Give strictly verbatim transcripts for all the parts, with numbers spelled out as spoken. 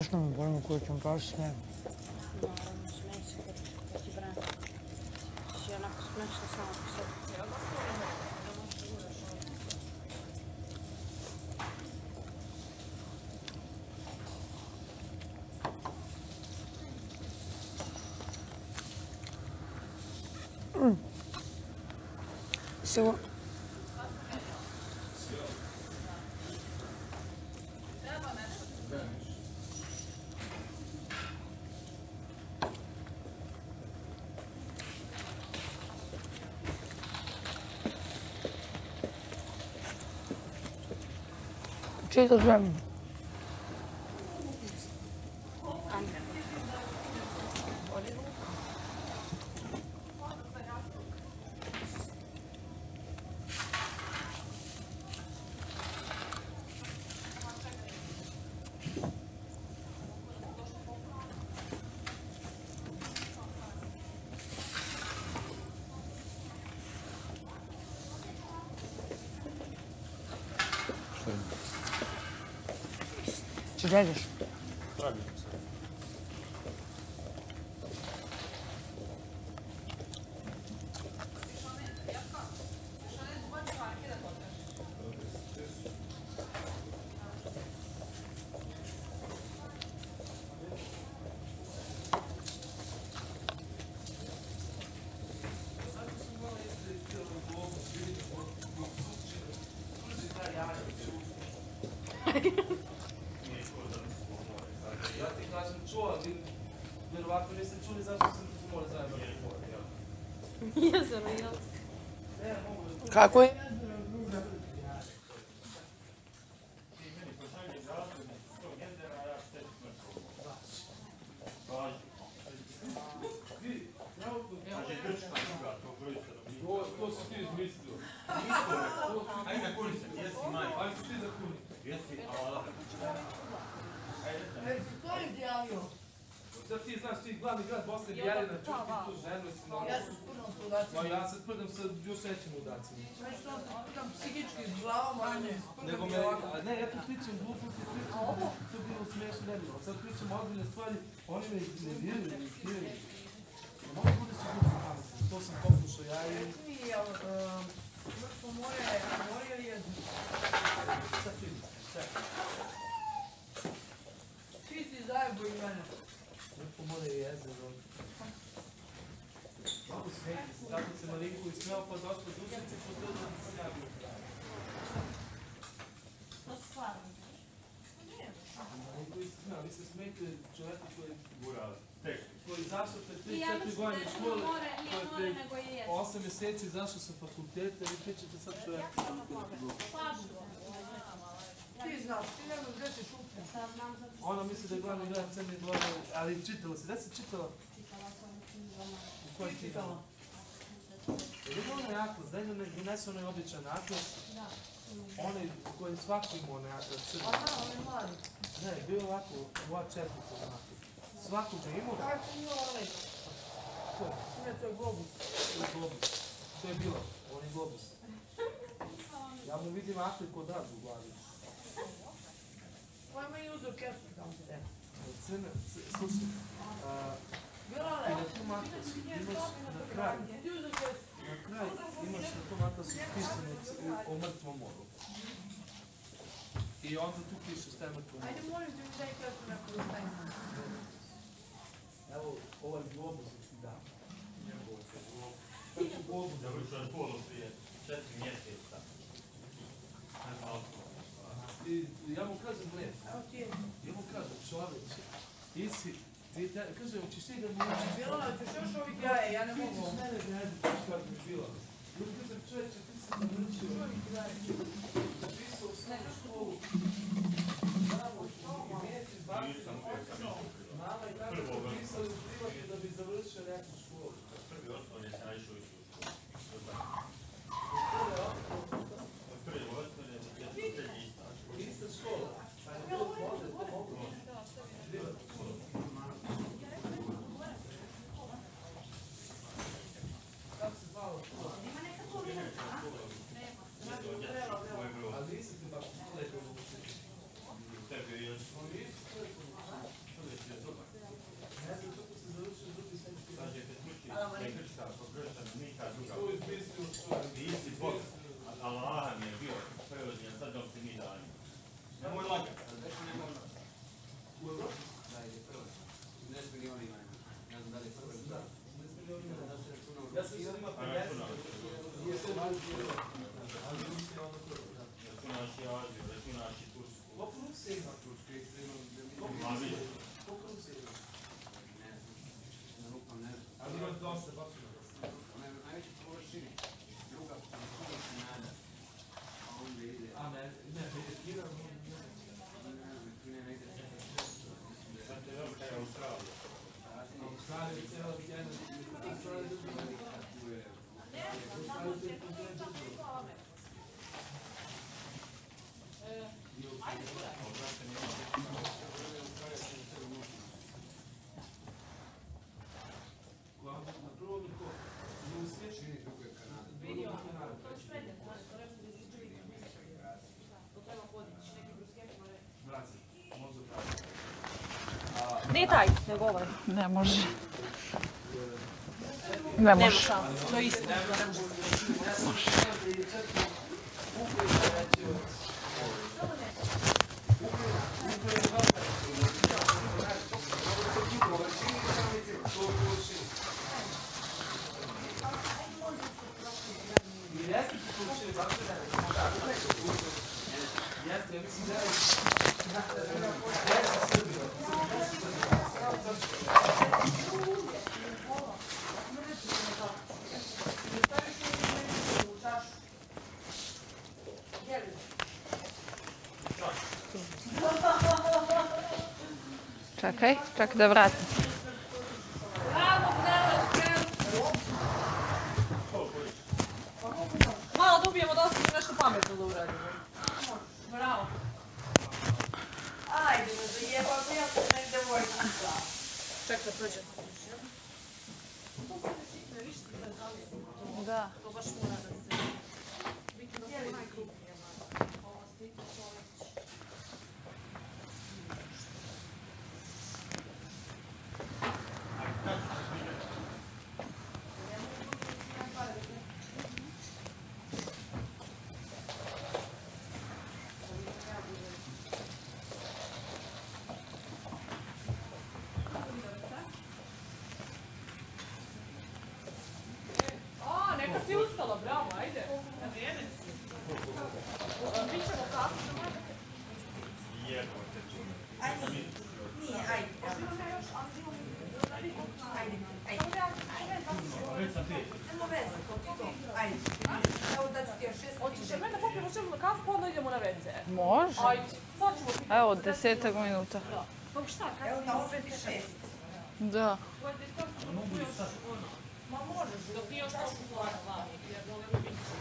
Što mi bolimo koju ćemo prošli smijemo? Naravno, smej se kad ti brani. Si onako smešna sama po sebi. Всего. Чей это прям? Че радишь? Радишь. Ja ti kažem čuo, ali vjerovatno niste čuli zašto sam se mora zajedno govoriti. Jezero, jel? Kako je? To si ti izmislio. Ajde za kuni se, jesi maj. Ajde ti za kuni. Jesi, a To je izjavio. Sad ti znaš, ti glavni grad Bosne i Jarina, čuti tu ženu. Ja se spurnom s udacima. Ma ja se sprdam sa još većim udacima. Znači što se spurnom psihički s glavom, a ne Nego spurnom me, i ovako. a ne, ja tu pričam gluposti, pričam, to je bilo smiješno, ne bilo. Sad pričam ozbiljne stvari, oni me ne vjeruju, ne vjeruju. Mogu bude se glupo pametno, to sam pokušao ja i... Reci mi, jel, mrtvo more, more ili jezik? Sad vidim, čekaj. Ti si zajebo i mene. Mrtvo more je jezero. Mogu smijeti se, zato se Marinku ismijao pa došlo dužnici, potrebno da sam ja bio pravi. To se stvarno. Marinku ismijao, vi se smijete čovjeku koji... Gura, tek. koji izašao pred I tri ja četiri mislim da godine je škole, puno more, koji nije je more pred nego je jezik. osam mjeseci izašao sa fakulteta i pričate sad čovjeku koji je Slažem se. Ti znaš, ti ne znaš gdje si šutnja. Sad znam zato što Ona misli da je glavni grad Crne Gore, ali čitala si, gdje si čitala? čitala sam u knjigama. U kojoj Ti knjigama? čitala. Jer ima onaj atlas, daj nam donese onaj običan atlas, Da. onaj koji svako ima onaj atlas crni. Aha, on je mladi. Ne, bio ovako, u A četiri to znate. Svako ga imao, Kako ima ovaj? to je, Ne, to je globus. to je globus. To je bilo, on je globus. Ja mu vidim atlas kod rad u glavi. Pa ima i uzor kesu tamo. Crne, slušaj, a, Bilo i ne? na tom atlasu imaš na kraju, Ti uzor kesu. na kraju imaš na tom atlasu pisano c- o mrtvom moru. I onda tu piše šta je mrtvo Ajde, more. molim te mi daj kesu neko da stavim. Evo, ovaj globus da ti dam. Kako globus? Završao je školu prije četiri mjeseca. I ja mu kažem, ne, Evo ti je. ja mu kažem, čovječe, ti si, ti te, kaže, hoćeš ti da mi učiš? Bilo ne, ćeš još ovih jaje, ja ne Ti mogu. ćeš mene da jedu, znaš kako bi bilo. Ja mu kažem, čovječe, ti si završio, napisao srednju školu, tamo, i mjesec, dvadeset, mama i tako napisali u privatnu da bi završio neku školu. Prvi osnovni sam išao i u školu. To je osnovno, Od prvi osnovni je četiri srednji isto. ista škola. Pa je to može, to mogu. Kako se zvalo škola? Ima neka to vidjeti, a? Ovo je bilo Ali nisi ti baš škole koji mogu učiti. Azija, ali Rusija ono to, da. Računaš i Aziju, računaš i Tursku. Koliko Rusija ima Turske? Ma više. Koliko Rusija ima? Ali ima dosta, baš ima dosta. Najveći površini, druga površina Kanada, a onda ide, A ne, ne, ne, Kina, ne, Kina negdje čeka šesto, Sad te velika je Australija. Australija je cijela jedna, Australija je druga velika, tu je, Australija je kontinent druga. Na prvom je ko? Rusija? čini druga je Kanada. Vidio, to je sprednje, znači to ne bude izučiti. To treba podići, neki brusketi more. Vraci, možda pravi. Gdje je taj? Ne govori. Ne može. Ne Nema može. šanse. To je isto. Jeste, ja mislim da je... Čekaj, čekaj da vratim. Malo da ubijemo da osim nešto pametno da uradimo. Bravo. Ajde, me zajebao, pa ja sam negde vojčica. Čekaj da prođe. Da. To baš mora da se... Biti da se najkrupnije. Ovo stitno čovječ. A, neka si ustala, bravo, ajde. Na vrijeme si. Bićemo kafu za mene. Jebote čume. Ajde, nije, ajde. Ajde, ajde. Već sam ti. Nema veze, to ti to. Ajde. Evo da ću ti još šest Hoćeš minuta. mene popijemo ćemo na kafu, pa onda idemo na ve ce. Može. Ajde, sad ćemo piti. Evo, desetak minuta. Pa šta, kako Evo na osam i šest. Da. Pojete iz toga što mogu još ono. Ma možeš. Dok ti još toliko plana vani, jer volimo biti će.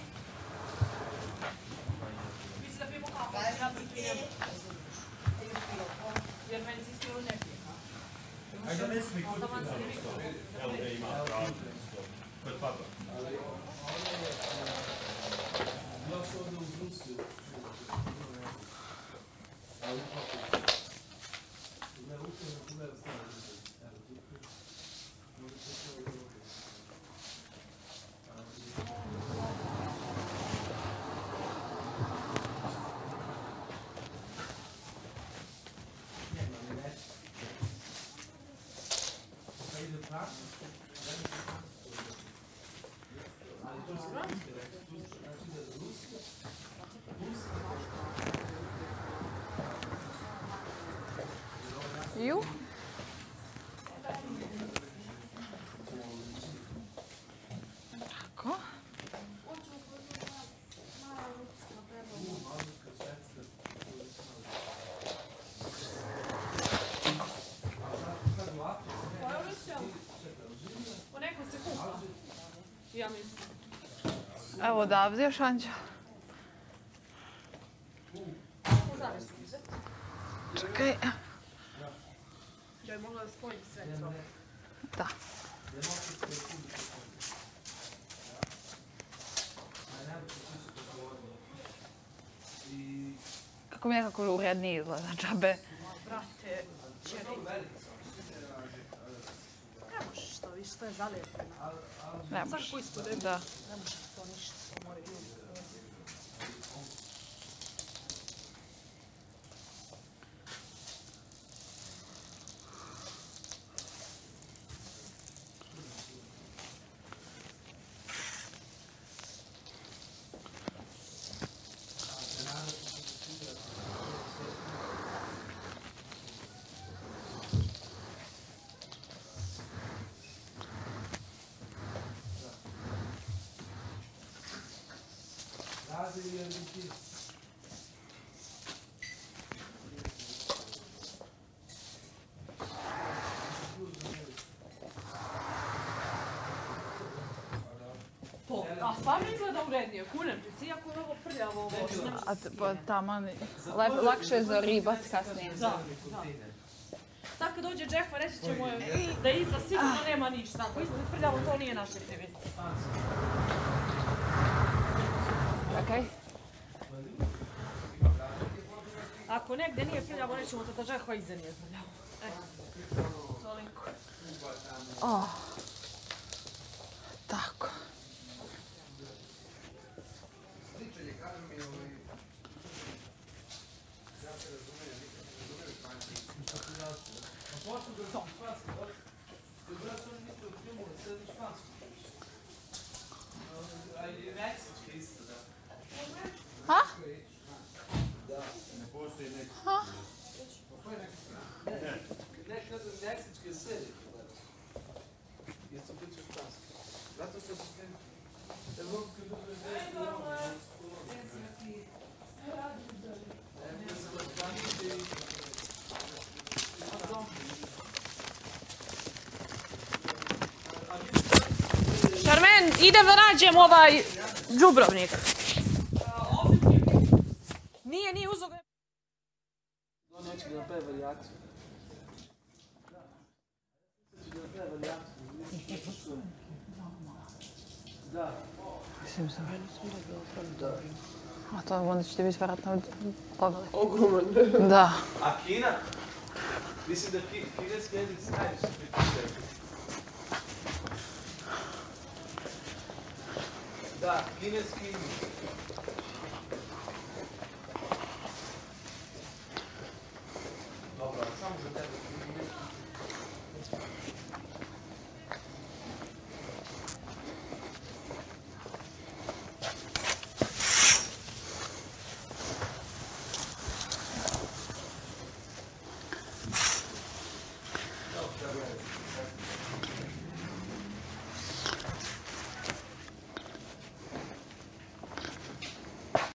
Mislim da pijemo kafu, Kaži ja ti bih ti. pijemo. Ajde, pio. Jer meni si stilo ne pije. Ajde, ne smij Onda vam se ne vidi. Evo da ima pravo. Kod papa. Još ovdje uz Rusiju. Ali ipak... Ne, Ukrajina, tu ne ostane. Evo, tu je. Može se to ovdje ovdje. Nema mi reći. Pa ide Francuska. Ali to se Francuska reći. Tu se znači da je Rusija. Ju? Tako. Koja je Rusija? Po neko se kupa. Ja mislim. Evo odavde još, Anđa. Ko zavis uzeti? Čekaj. Da je mogla da spojiti sve to. Da. Kako mi nekako urednije izgleda, džabe. Brate, čeri. Ne možeš to, viš, to je zalijepljeno. Ne Sad može. koji student, Da. ne možeš to ništa, to mora ljudi. A stvarno izgleda urednije, kunem ti si, iako je ovo prljavo ovo. A t- pa taman, lep- lakše je za ribat kasnije. Da, da. Sad kad dođe Jeffa reći ćemo joj da iza sigurno nema ništa. Ako izgleda prljavo, to nije naše krivice. Okej. Ako negdje nije prljavo, rećemo da da Jeffa iza nije prljavo. E, toliko. O. Tako. Sličan je, kažem mi, ovaj... Ja se razumijem, nikad ne razumijem španski. A Portugal su španski, jer brat oni misle u filmu da sedi španski. A i meksički isto, da. Ha? Ne postoji neki. Ne, ne, kažem meksički sedi. Isto biće španski. Zato što su te... Jer mogu kad budu desiti, imamo ne, ne znam, španski i... Šarmen, idem da nađem ovaj đubrovnik. Nije, nije uzo ga. On neće da napravi varijaciju. Neće da napravi varijaciju. Da. Mislim sam. A to onda će ti biti vjerojatno pogledaj. Ogroman. Da. A Kina? Mislim da ki, kineski jezik najviše pričaju. Da, kineski jezik. Dobro, samo za tebe.